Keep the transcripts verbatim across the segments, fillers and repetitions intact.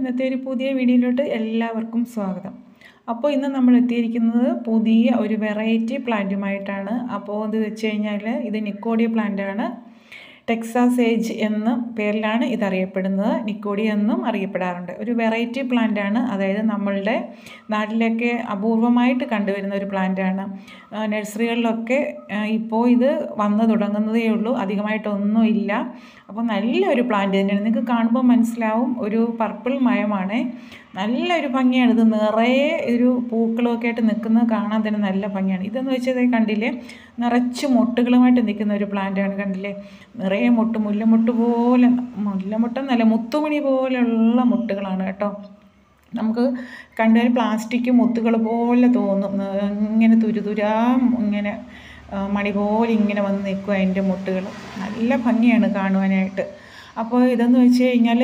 ഇന്നത്തെ ഒരു പുതിയ വീഡിയോയിലോട്ട് എല്ലാവർക്കും സ്വാഗതം. അപ്പോൾ ഇന്ന് നമ്മൾ എത്തിയിരിക്കുന്നത് പുതിയ ഒരു വെറൈറ്റി പ്ലാന്റുമായിട്ടാണ്. അപ്പോൾ ഇത് വെച്ച് കഴിഞ്ഞാൽ ഇത് നിക്കോഡിയ പ്ലാന്റാണ്. ടെക്സാസ് ഏജ് എന്ന പേരിലാണ് ഇതറിയപ്പെടുന്നത്. നിക്കോഡിയ എന്നും അറിയപ്പെടാറുണ്ട്. ഒരു വെറൈറ്റി പ്ലാന്റാണ്, അതായത് നമ്മളുടെ നാട്ടിലൊക്കെ അപൂർവമായിട്ട് കണ്ടുവരുന്ന ഒരു പ്ലാന്റാണ്. നഴ്സറികളിലൊക്കെ ഇപ്പോൾ ഇത് വന്നു തുടങ്ങുന്നതേ ഉള്ളൂ, അധികമായിട്ടൊന്നും ഇല്ല. അപ്പോൾ നല്ലൊരു പ്ലാന്റ് തന്നെയാണ്. നിങ്ങൾക്ക് കാണുമ്പോൾ മനസ്സിലാവും, ഒരു പർപ്പിൾ മയമാണ്. നല്ലൊരു ഭംഗിയാണ്. ഇത് നിറയെ ഒരു പൂക്കളൊക്കെ ആയിട്ട് നിൽക്കുന്നത് കാണാൻ തന്നെ നല്ല ഭംഗിയാണ്. ഇതെന്ന് വെച്ചാൽ കണ്ടില്ലേ, നിറച്ച് മുട്ടുകളുമായിട്ട് നിൽക്കുന്ന ഒരു പ്ലാന്റാണ്. കണ്ടില്ലേ, നിറയെ മുട്ട്, മുല്ലമുട്ട് പോലെ, മുല്ലമുട്ടെന്നല്ല മുത്തുമണി പോലെയുള്ള മുട്ടുകളാണ് കേട്ടോ. നമുക്ക് കണ്ടാൽ പ്ലാസ്റ്റിക് മുത്തുകൾ പോലെ തോന്നും. ഇങ്ങനെ തുരുതുരാ ഇങ്ങനെ മണി പോലെ ഇങ്ങനെ വന്ന് നിൽക്കും അതിൻ്റെ മുട്ടുകൾ. നല്ല ഭംഗിയാണ് കാണുവാനായിട്ട്. അപ്പോൾ ഇതെന്ന് വെച്ച് കഴിഞ്ഞാൽ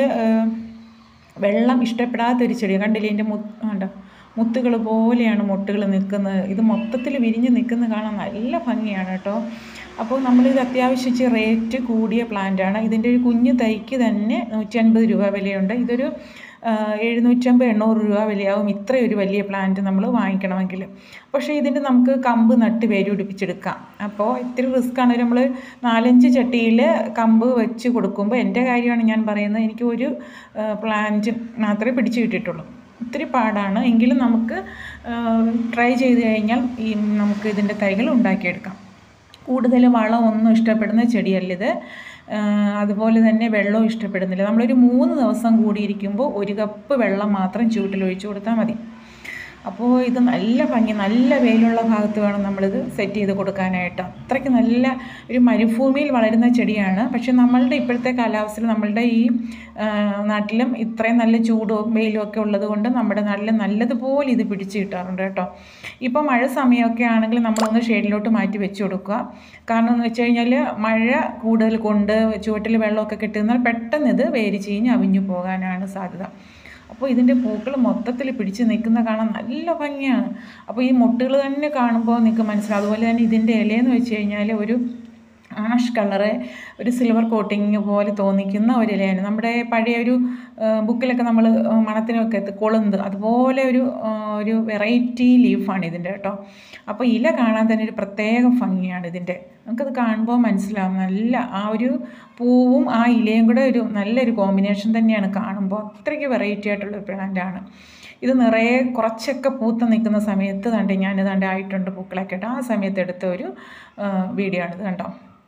വെള്ളം ഇഷ്ടപ്പെടാത്തൊരു ചെടി. കണ്ടില്ലേ, എൻ്റെ മു കണ്ടോ മുത്തുകൾ പോലെയാണ് മുട്ടുകൾ നിൽക്കുന്നത്. ഇത് മൊത്തത്തിൽ വിരിഞ്ഞ് നിൽക്കുന്നത് കാണാൻ നല്ല ഭംഗിയാണ് കേട്ടോ. അപ്പോൾ നമ്മളിത് അത്യാവശ്യം ഇച്ചിരി റേറ്റ് കൂടിയ പ്ലാന്റാണ്. ഇതിൻ്റെ ഒരു കുഞ്ഞു തൈക്ക് തന്നെ നൂറ്റി അൻപത് രൂപ വിലയുണ്ട്. ഇതൊരു എഴുന്നൂറ്റമ്പത് എണ്ണൂറ് രൂപ വിലയാവും ഇത്രയൊരു വലിയ പ്ലാന്റ് നമ്മൾ വാങ്ങിക്കണമെങ്കിൽ. പക്ഷേ ഇതിൻ്റെ നമുക്ക് കമ്പ് നട്ട് വേര് പിടിപ്പിച്ചെടുക്കാം. അപ്പോൾ ഇത്തിരി റിസ്ക്കാണ്. നമ്മൾ നാലഞ്ച് ചട്ടിയിൽ കമ്പ് വെച്ച് കൊടുക്കുമ്പോൾ, എൻ്റെ കാര്യമാണ് ഞാൻ പറയുന്നത്, എനിക്ക് ഒരു പ്ലാന്റ് മാത്രമേ പിടിച്ച് കിട്ടിയിട്ടുള്ളൂ. ഒത്തിരി പാടാണ്, എങ്കിലും നമുക്ക് ട്രൈ ചെയ്ത് കഴിഞ്ഞാൽ ഈ നമുക്ക് ഇതിൻ്റെ തൈകൾ ഉണ്ടാക്കിയെടുക്കാം. കൂടുതൽ വളമൊന്നും ഇഷ്ടപ്പെടുന്ന ചെടിയല്ലിത്. അതുപോലെ തന്നെ വെള്ളവും ഇഷ്ടപ്പെടുന്നില്ല. നമ്മളൊരു മൂന്ന് ദിവസം കൂടിയിരിക്കുമ്പോൾ ഒരു കപ്പ് വെള്ളം മാത്രം ചൂട്ടിൽ ഒഴിച്ചു കൊടുത്താൽ മതി. അപ്പോൾ ഇത് നല്ല ഭംഗി, നല്ല വെയിലുള്ള ഭാഗത്ത് വേണം നമ്മളിത് സെറ്റ് ചെയ്ത് കൊടുക്കാനായിട്ട്. അത്രയ്ക്ക് നല്ല ഒരു മരുഭൂമിയിൽ വളരുന്ന ചെടിയാണ്. പക്ഷെ നമ്മളുടെ ഇപ്പോഴത്തെ കാലാവസ്ഥയിൽ നമ്മളുടെ ഈ നാട്ടിലും ഇത്രയും നല്ല ചൂടും വെയിലും ഒക്കെ ഉള്ളത് കൊണ്ട് നമ്മുടെ നാട്ടിൽ നല്ലതുപോലെ ഇത് പിടിച്ച് കിട്ടാറുണ്ട് കേട്ടോ. ഇപ്പോൾ മഴ സമയമൊക്കെ ആണെങ്കിൽ നമ്മളൊന്ന് ഷെയ്ഡിലോട്ട് മാറ്റി വെച്ച് കൊടുക്കുക. കാരണം എന്ന് വെച്ച് കഴിഞ്ഞാൽ മഴ കൂടുതൽ കൊണ്ട് ചുവട്ടിൽ വെള്ളമൊക്കെ കിട്ടുന്നാൽ പെട്ടെന്ന് ഇത് വേര് ചീഞ്ഞ് അവിഞ്ഞു പോകാനാണ് സാധ്യത. അപ്പോൾ ഇതിൻ്റെ പൂക്കൾ മൊത്തത്തിൽ പിടിച്ച് നിൽക്കുന്ന കാണാൻ നല്ല ഭംഗിയാണ്. അപ്പോൾ ഈ മുട്ടുകൾ തന്നെ കാണുമ്പോൾ നിങ്ങൾക്ക് മനസ്സിലാവും. അതുപോലെ തന്നെ ഇതിൻ്റെ ഇലയെന്ന് വെച്ച് കഴിഞ്ഞാൽ ഒരു ആഷ് കളറ്, ഒരു സിൽവർ കോട്ടിങ് പോലെ തോന്നിക്കുന്ന ഒരു ഇലയാണ്. നമ്മുടെ പഴയ ഒരു ബുക്കിലൊക്കെ നമ്മൾ മണത്തിനൊക്കെ എത്തി കൊളുന്ത്, അതുപോലെ ഒരു ഒരു വെറൈറ്റി ലീഫാണ് ഇതിൻ്റെ കേട്ടോ. അപ്പോൾ ഇല കാണാൻ തന്നെ ഒരു പ്രത്യേക ഭംഗിയാണ് ഇതിൻ്റെ. നമുക്കത് കാണുമ്പോൾ മനസ്സിലാവും. നല്ല ആ ഒരു പൂവും ആ ഇലയും കൂടെ ഒരു നല്ലൊരു കോമ്പിനേഷൻ തന്നെയാണ് കാണുമ്പോൾ. അത്രയ്ക്ക് വെറൈറ്റി ആയിട്ടുള്ളൊരു പ്ലാന്റാണ് ഇത്. നിറയെ കുറച്ചൊക്കെ പൂത്ത് നിൽക്കുന്ന സമയത്ത് കണ്ട് ഞാൻ ഇതാണ്ട് ആയിട്ടുണ്ട് പൂക്കളൊക്കെ ആയിട്ട്, ആ സമയത്ത് എടുത്ത ഒരു വീഡിയോ ആണിത് കണ്ടോ.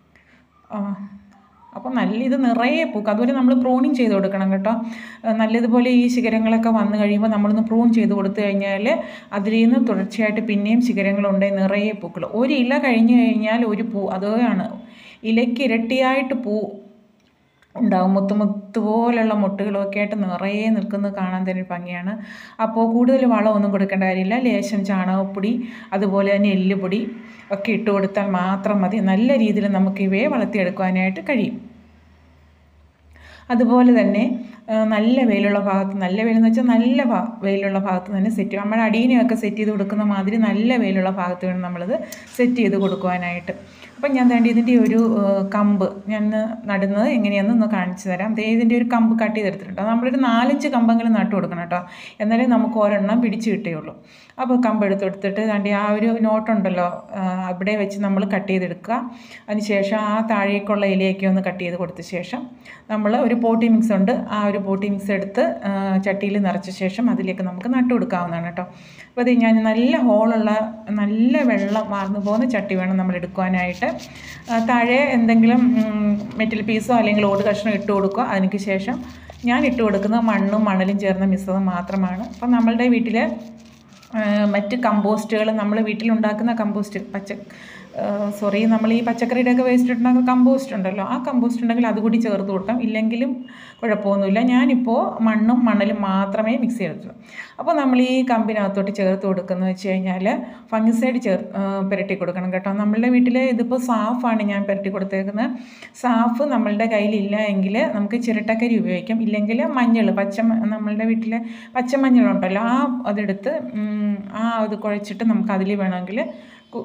അപ്പോൾ നല്ല ഇത് നിറയെ പൂക്കൾ. അതുപോലെ നമ്മൾ പ്രൂണിങ് ചെയ്ത് കൊടുക്കണം കേട്ടോ. നല്ലതുപോലെ ഈ ശിഖരങ്ങളൊക്കെ വന്നു കഴിയുമ്പോൾ നമ്മളൊന്ന് പ്രൂൺ ചെയ്ത് കൊടുത്തു കഴിഞ്ഞാൽ അതിൽ നിന്ന് തുടർച്ചയായിട്ട് പിന്നെയും ശിഖരങ്ങളുണ്ടെങ്കിൽ നിറയെ പൂക്കൾ. ഒരു ഇല കഴിഞ്ഞ് കഴിഞ്ഞാൽ ഒരു പൂ, അതാണ് ഇലയ്ക്ക് ഇരട്ടിയായിട്ട് പൂ ഉണ്ടാവും. മുത്ത് മുത്ത് പോലുള്ള മുട്ടുകളൊക്കെ ആയിട്ട് നിറയെ നിൽക്കുന്നത് കാണാൻ തന്നെ ഭംഗിയാണ്. അപ്പോൾ കൂടുതൽ വളമൊന്നും കൊടുക്കേണ്ട കാര്യമില്ല. ലേശം ചാണകപ്പൊടി അതുപോലെ തന്നെ എല്ലുപൊടി ഒക്കെ ഇട്ട് കൊടുത്താൽ മാത്രം മതി. നല്ല രീതിയിൽ നമുക്ക് ഇവയെ വളർത്തിയെടുക്കാനായിട്ട് കഴിയും. അതുപോലെ തന്നെ നല്ല വെയിലുള്ള ഭാഗത്ത്, നല്ല വെയിലെന്ന് വെച്ചാൽ നല്ല വെയിലുള്ള ഭാഗത്ത് തന്നെ സെറ്റ് ചെയ്യും. നമ്മുടെ അടീനെയൊക്കെ സെറ്റ് ചെയ്ത് കൊടുക്കുന്ന മാതിരി നല്ല വെയിലുള്ള ഭാഗത്ത് വേണം നമ്മളിത് സെറ്റ് ചെയ്ത് കൊടുക്കുവാനായിട്ട്. അപ്പം ഞാൻ വേണ്ടി ഇതിൻ്റെ ഒരു കമ്പ് ഞാൻ നടുന്നത് എങ്ങനെയാണെന്ന് കാണിച്ചു തരാം. ഇതിൻ്റെ ഒരു കമ്പ് കട്ട് ചെയ്തെടുത്തിട്ടുണ്ട്. നമ്മളൊരു നാലഞ്ച് കമ്പെങ്കിലും നട്ടു കൊടുക്കണം കേട്ടോ, എന്നാലേ നമുക്ക് ഒരെണ്ണം പിടിച്ച് കിട്ടുകയുള്ളൂ. അപ്പോൾ കമ്പ് എടുത്തെടുത്തിട്ട് അതിൻ്റെ ആ ഒരു നോട്ടുണ്ടല്ലോ അവിടെ വെച്ച് നമ്മൾ കട്ട് ചെയ്തെടുക്കുക. അതിനുശേഷം ആ താഴേക്കുള്ള ഇലയൊക്കെ ഒന്ന് കട്ട് ചെയ്ത് കൊടുത്ത ശേഷം നമ്മൾ ഒരു പോട്ടി മിക്സ് ഉണ്ട്, ആ ഒരു പോട്ടി മിക്സ് എടുത്ത് ചട്ടിയിൽ നിറച്ച ശേഷം അതിലേക്ക് നമുക്ക് നട്ടു കൊടുക്കാവുന്നതാണ് കേട്ടോ. അപ്പോൾ അത് ഞാൻ നല്ല ഹോളുള്ള നല്ല വെള്ളം വാർന്നു പോകുന്ന ചട്ടി വേണം നമ്മൾ എടുക്കുവാനായിട്ട്. താഴെ എന്തെങ്കിലും മെറ്റൽ പീസോ അല്ലെങ്കിൽ ഓട് കഷ്ണം ഇട്ട് കൊടുക്കുക. അതിന് ശേഷം ഞാൻ ഇട്ട് കൊടുക്കുന്നത് മണ്ണും മണലും ചേർന്ന മിശ്രിതം മാത്രമാണ്. അപ്പം നമ്മളുടെ വീട്ടിൽ മറ്റ് കമ്പോസ്റ്റുകൾ, നമ്മൾ വീട്ടിലുണ്ടാക്കുന്ന കമ്പോസ്റ്റ്, പച്ച സോറി നമ്മൾ ഈ പച്ചക്കറിയുടെയൊക്കെ വേസ്റ്റ് ഉണ്ടാക്കുന്ന കമ്പോസ്റ്റ് ഉണ്ടല്ലോ, ആ കമ്പോസ്റ്റ് ഉണ്ടെങ്കിൽ അതുകൂടി ചേർത്ത് കൊടുക്കാം. ഇല്ലെങ്കിലും കുഴപ്പമൊന്നുമില്ല. ഞാനിപ്പോൾ മണ്ണും മണലും മാത്രമേ മിക്സ് ചെയ്തിട്ടുള്ളൂ. അപ്പോൾ നമ്മൾ ഈ കമ്പിനകത്തോട്ട് ചേർത്ത് കൊടുക്കുന്നത് വെച്ച് കഴിഞ്ഞാൽ ഫംഗിസൈഡ് ചേർ പുരട്ടി കൊടുക്കണം കേട്ടോ. നമ്മളുടെ വീട്ടിൽ ഇതിപ്പോൾ സാഫാണ് ഞാൻ പുരട്ടി കൊടുത്തേക്കുന്നത്. സാഫ് നമ്മളുടെ കയ്യിലില്ല എങ്കിൽ നമുക്ക് ചിരട്ടക്കരി ഉപയോഗിക്കാം. ഇല്ലെങ്കിൽ മഞ്ഞൾ, പച്ച നമ്മളുടെ വീട്ടിലെ പച്ചമഞ്ഞളുണ്ടല്ലോ, ആ അതെടുത്ത് ആ അത് കുഴച്ചിട്ട് നമുക്ക് അതിൽ വേണമെങ്കിൽ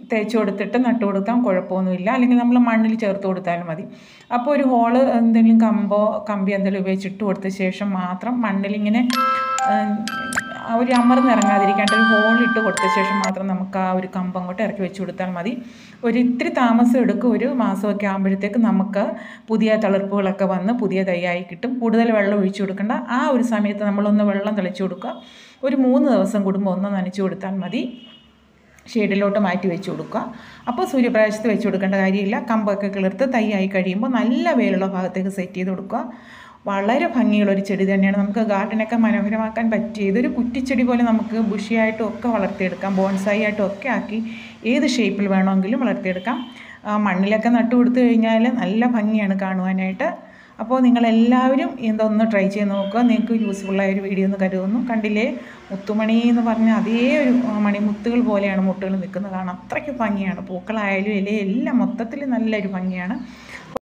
തേച്ച് കൊടുത്തിട്ട് നട്ടു കൊടുക്കാൻ കുഴപ്പമൊന്നുമില്ല. അല്ലെങ്കിൽ നമ്മൾ മണ്ണിൽ ചേർത്ത് കൊടുത്താലും മതി. അപ്പോൾ ഒരു ഹോള് എന്തെങ്കിലും കമ്പോ കമ്പി എന്തെങ്കിലും ഉപയോഗിച്ചിട്ട് കൊടുത്ത ശേഷം മാത്രം മണ്ണിലിങ്ങനെ ഒരു അമർന്നിറങ്ങാതിരിക്കാണ്ട് ഒരു ഹോളിട്ട് കൊടുത്ത ശേഷം മാത്രം നമുക്ക് ആ ഒരു കമ്പ് അങ്ങോട്ട് ഇറക്കി വെച്ച് കൊടുത്താൽ മതി. ഒരു ഇത്തിരി താമസം എടുക്കും. ഒരു മാസമൊക്കെ ആകുമ്പോഴത്തേക്ക് നമുക്ക് പുതിയ തളിർപ്പുകളൊക്കെ വന്ന് പുതിയ തൈയായി കിട്ടും. കൂടുതൽ വെള്ളം ഒഴിച്ചു കൊടുക്കേണ്ട. ആ ഒരു സമയത്ത് നമ്മളൊന്ന് വെള്ളം തെളിച്ച് കൊടുക്കുക. ഒരു മൂന്ന് ദിവസം കൂടുമ്പോൾ ഒന്ന് നനച്ച് കൊടുത്താൽ മതി. ഷെയ്ഡിലോട്ട് മാറ്റി വെച്ച് കൊടുക്കുക. അപ്പോൾ സൂര്യപ്രകാശത്ത് വെച്ച് കൊടുക്കേണ്ട കാര്യമില്ല. കമ്പൊക്കെ കിളിർത്ത് തൈയായി കഴിയുമ്പോൾ നല്ല വെയിലുള്ള ഭാഗത്തേക്ക് സെറ്റ് ചെയ്ത് കൊടുക്കുക. വളരെ ഭംഗിയുള്ളൊരു ചെടി തന്നെയാണ്. നമുക്ക് ഗാർഡനൊക്കെ മനോഹരമാക്കാൻ പറ്റിയ ഇതൊരു കുറ്റിച്ചെടി പോലെ നമുക്ക് ബുഷിയായിട്ടും ഒക്കെ വളർത്തിയെടുക്കാം. ബോൺസായി ആയിട്ടും ഒക്കെ ആക്കി ഏത് ഷേപ്പിൽ വേണമെങ്കിലും വളർത്തിയെടുക്കാം. മണ്ണിലൊക്കെ നട്ടു കൊടുത്തു കഴിഞ്ഞാൽ നല്ല ഭംഗിയാണ് കാണുവാനായിട്ട്. അപ്പോൾ നിങ്ങളെല്ലാവരും ഇതൊന്ന് ട്രൈ ചെയ്ത് നോക്കുക. നിങ്ങൾക്ക് യൂസ്ഫുള്ളായ ഒരു വീഡിയോ എന്ന് കരുതുന്നു. കണ്ടില്ലേ, മുത്തുമണി എന്ന് പറഞ്ഞ അതേ ഒരു മണിമുത്തുകൾ പോലെയാണ് മുട്ടുകൾ നിൽക്കുന്നത്. കാണാൻ അത്രയ്ക്ക് ഭംഗിയാണ്. പൂക്കളായാലും ഇലയെല്ലാം മൊത്തത്തിൽ നല്ലൊരു ഭംഗിയാണ്.